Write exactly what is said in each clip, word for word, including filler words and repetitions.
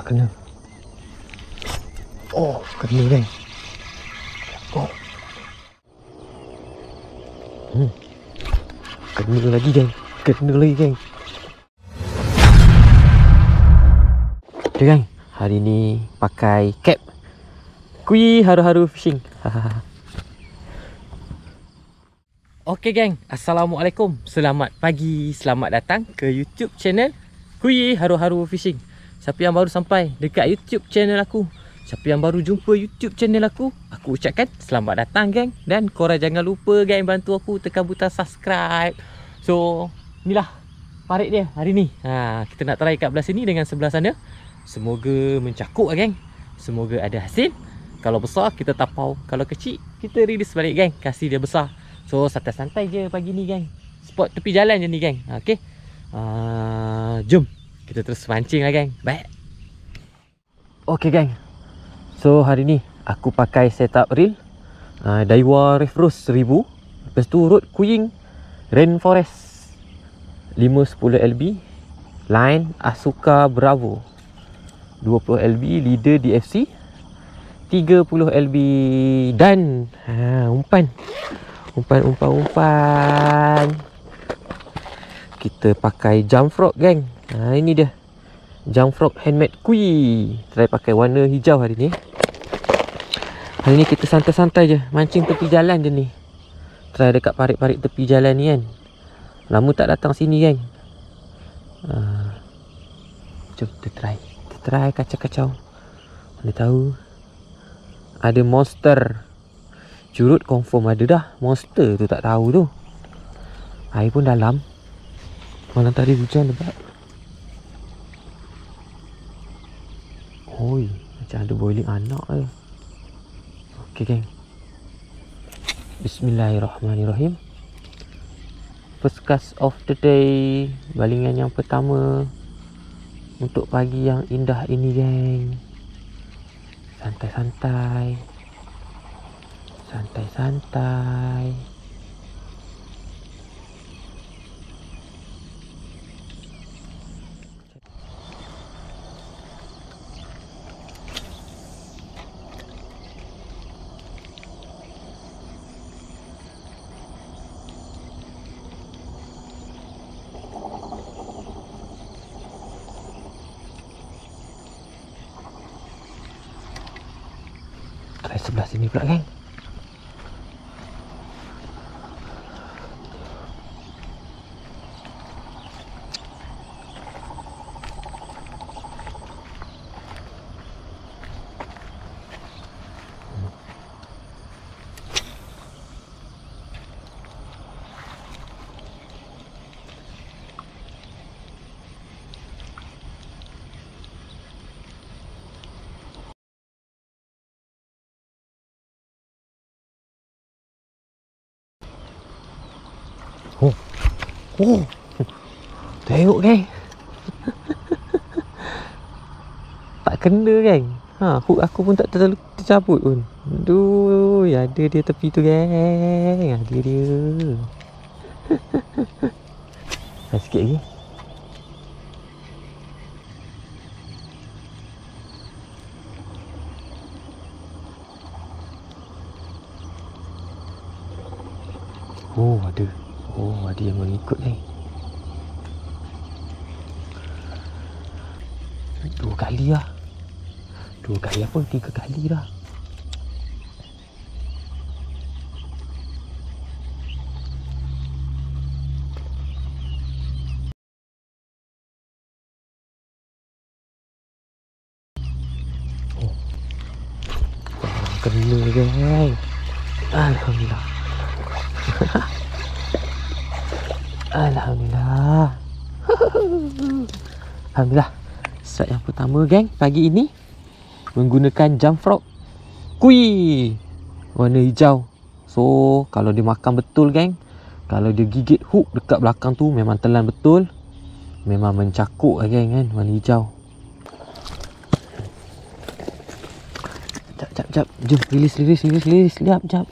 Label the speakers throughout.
Speaker 1: Tak kena. Oh, kena geng. Oh. Hmm. Kena lagi geng. Kena lagi geng. Okay geng, hari ni pakai cap Kui Haru-Haru Fishing. Okay geng, Assalamualaikum. Selamat pagi, selamat datang ke YouTube channel Kui Haru-Haru Fishing. Siapa yang baru sampai dekat YouTube channel aku, siapa yang baru jumpa YouTube channel aku, aku ucapkan selamat datang geng. Dan korang jangan lupa geng, bantu aku tekan butang subscribe. So, inilah parit dia hari ni. ha, Kita nak try kat belah sini dengan sebelah sana. Semoga mencakuk lah geng. Semoga ada hasil. Kalau besar kita tapau, kalau kecil kita release balik geng, kasih dia besar. So santai-santai je pagi ni geng. Spot tepi jalan je ni geng. Okay, uh, jom kita terus mancing lah geng. Baik. Okay geng, so hari ni aku pakai setup reel uh, Daiwa Refros seribu. Lepas tu Rode Kuying Rainforest lima sepuluh L B, line Asuka Bravo dua puluh L B, leader D F C tiga puluh L B, dan ha, umpan umpan umpan umpan kita pakai Jump Frog geng. Ha, ini dia Jump Frog handmade Kui. Try pakai warna hijau hari ni. Hari ni kita santai-santai je, mancing tepi jalan je ni. Try dekat parit-parit tepi jalan ni kan. Lama tak datang sini geng. uh, Jom kita try. Kita try kacau-kacau. Mana tahu ada monster. Curut confirm ada dah. Monster tu tak tahu tu. Air pun dalam. Malam tadi hujan lebat. Oi, macam ada boiling anak je. Okey geng, Bismillahirrahmanirrahim. First cast of the day, balingan yang pertama untuk pagi yang indah ini geng. Santai-santai, santai-santai. Try sebelah sini pula geng. Oh, oh, tengok geng. Tak kena geng. Ha, hook aku pun tak terlalu tercabut pun. Aduh, ada dia tepi tu geng. Ada dia. Dah sikit lagi. Oh, ada. Oh, ada yang mengikut ni. Dua kali lah. Dua kali apa? Tiga kali lah. Oh. Kena geng. Alhamdulillah. Alhamdulillah. Alhamdulillah. Strike yang pertama geng pagi ini menggunakan Jump Frog Kui warna hijau. So kalau dia makan betul geng, kalau dia gigit hook dekat belakang tu memang telan betul. Memang mencakuk lah geng kan, warna hijau. Jap jap jap. Jom release release release release. Lihat jap.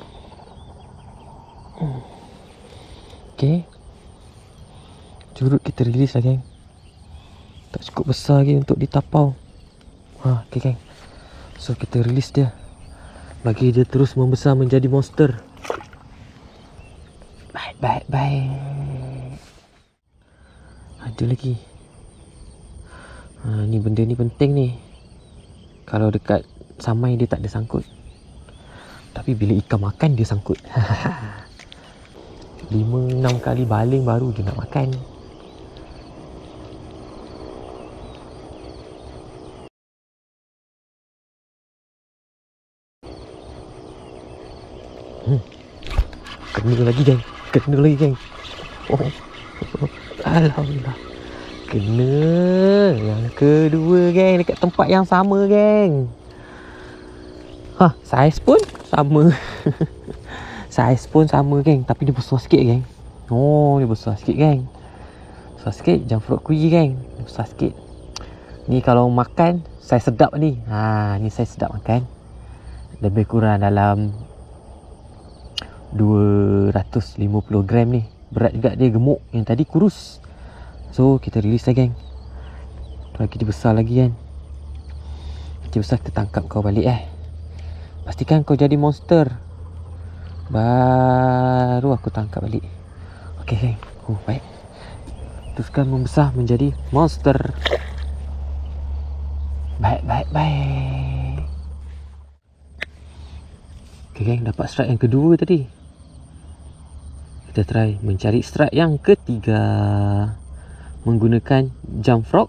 Speaker 1: Okay, curut kita release lah geng. Tak cukup besar lagi untuk ditapau. Ha, okay geng. So kita release dia, bagi dia terus membesar menjadi monster. Baik, baik, baik. Ada lagi. Ha, ni benda ni penting ni. Kalau dekat samai dia tak ada sangkut, tapi bila ikan makan dia sangkut. lima enam kali baling baru dia nak makan. Hmm. Kena lagi geng. Kena lagi geng. Oh. Alhamdulillah. Kena. Yang kedua geng, dekat tempat yang sama geng. Ha, saiz pun sama. Saiz pun sama geng, tapi dia besar sikit geng. Oh, dia besar sikit geng. Besar sikit, jamfrog kuih geng. Dia besar sikit. Ni kalau makan, saiz sedap ni. Ha, ni saiz sedap makan. Lebih kurang dalam dua ratus lima puluh gram ni. Berat juga dia, gemuk. Yang tadi kurus. So, kita release lah geng. Lagi dia besar lagi kan. Dia besar, kita tangkap kau balik eh. Pastikan kau jadi monster, baru aku tangkap balik. Okey geng. Oh, baik. Teruskan membesar menjadi monster. Baik, baik, baik. Okey geng, dapat strike yang kedua tadi. Kita try mencari strike yang ketiga menggunakan jamfrog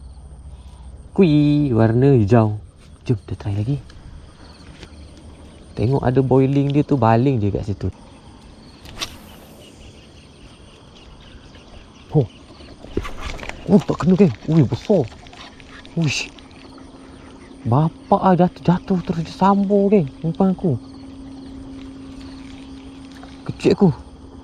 Speaker 1: kuih warna hijau. Jom kita try lagi. Tengok ada boiling dia tu, baling je kat situ. Oh. Oh, tak kena geng. Ui, besar. Uish. Bapak ah jatuh-jatuh terus dia sambung geng. Umpan aku. Kecil aku.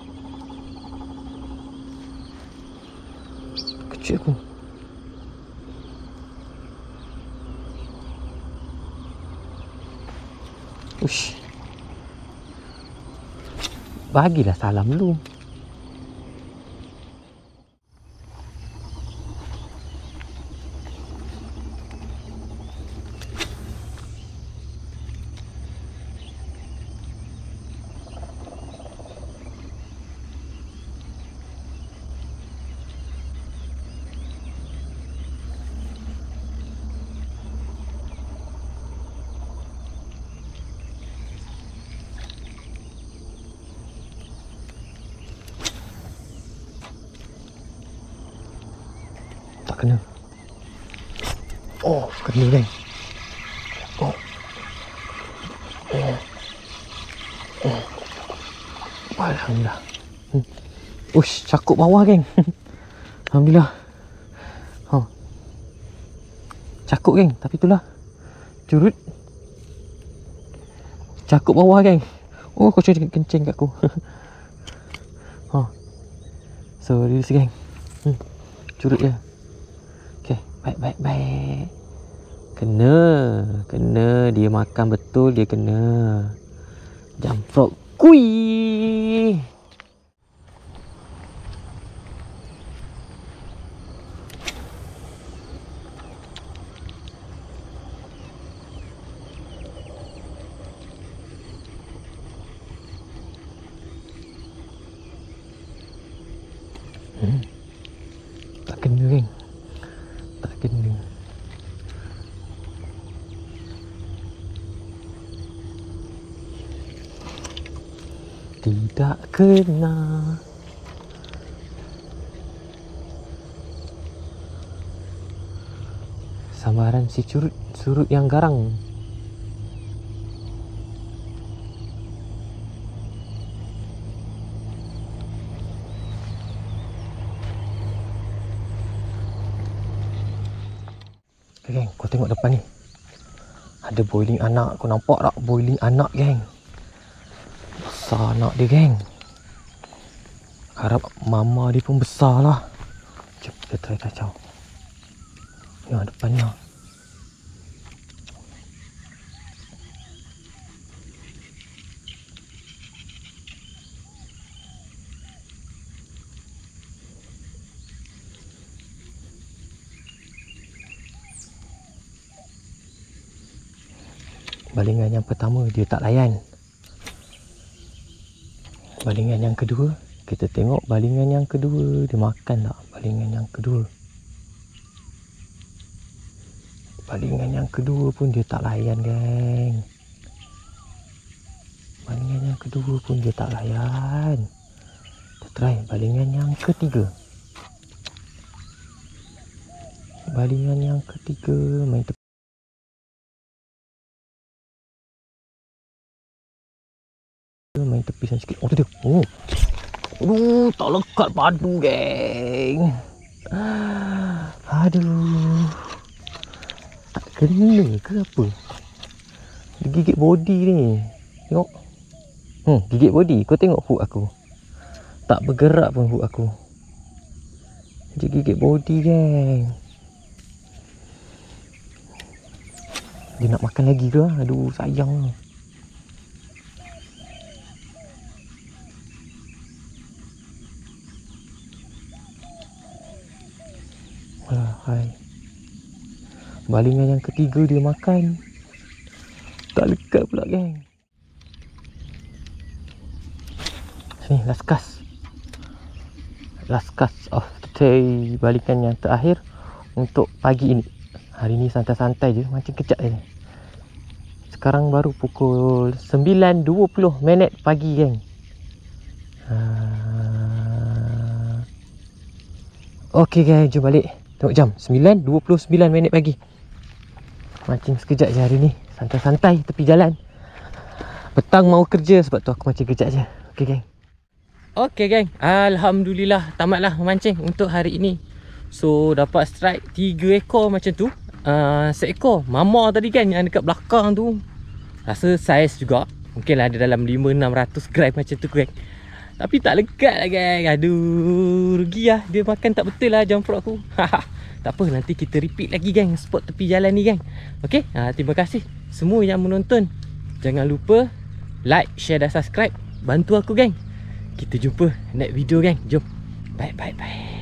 Speaker 1: Kecil aku. Ush. Bagilah salam dulu. Tak kena. Oh, kena geng. Oh. Oh. Oh. Alhamdulillah. Hmm. Ush, cakup bawah geng. Alhamdulillah. Oh. Cakup geng, tapi itulah. Curut. Cakup bawah geng. Oh, kau cari kencing kat aku. Oh. So, release geng. Hmm. Curut je. Okay, baik, baik, baik. Kena. Kena. Dia makan betul, dia kena. Jamfrog kuih. Hmm. Tak kena geng. Tak kena. Tidak kena. Sambaran si curut surut yang garang. Okay, geng, kau tengok depan ni. Ada boiling anak. Kau nampak tak boiling anak geng? Besar anak dia geng. Harap mama dia pun besar lah. Jom kita try kacau. Yang depannya. Balingan yang pertama dia tak layan. Balingan yang kedua, kita tengok balingan yang kedua dia makan tak balingan yang kedua. Balingan yang kedua pun dia tak layan, geng. Balingan yang kedua pun dia tak layan. Kita try balingan yang ketiga. Balingan yang ketiga main tepi. Main tepisan sikit. Oh tu dia. Oh. Aduh, tak lekat padu, geng. Aduh. Tak kena ke apa? Dia gigit body ni. Tengok. Hmm, gigit body. Kau tengok hook aku. Tak bergerak pun hook aku. Dia gigit body, geng. Dia nak makan lagi ke? Aduh, sayang. Alah, hai. Balingan yang ketiga dia makan. Tak lekat pula, geng. Sini, last cast. Last cast of the day. Balingan yang terakhir untuk pagi ini. Hari ni santai-santai je, macam kejap je. Sekarang baru pukul sembilan dua puluh minit pagi, geng. Uh... Okey, geng, jom balik. Tengok jam, sembilan dua puluh sembilan minit pagi. Mancing sekejap je hari ni. Santai-santai tepi jalan. Petang mau kerja, sebab tu aku mancing kejap je. Okey, geng. Okey, geng. Alhamdulillah tamatlah memancing untuk hari ini. So dapat strike tiga ekor macam tu. Uh, seekor mama tadi kan yang dekat belakang tu. Rasa saiz juga. Mungkin lah ada dalam lima enam ratus gram macam tu, geng. Tapi tak lekat lah, geng. Aduh, rugi lah. Dia makan tak betul lah jamprok aku. Tak apa, nanti kita repeat lagi, geng, spot tepi jalan ni, geng. Okey, uh, terima kasih semua yang menonton. Jangan lupa like, share dan subscribe. Bantu aku, geng. Kita jumpa next video, geng. Jom. Bye, bye, bye.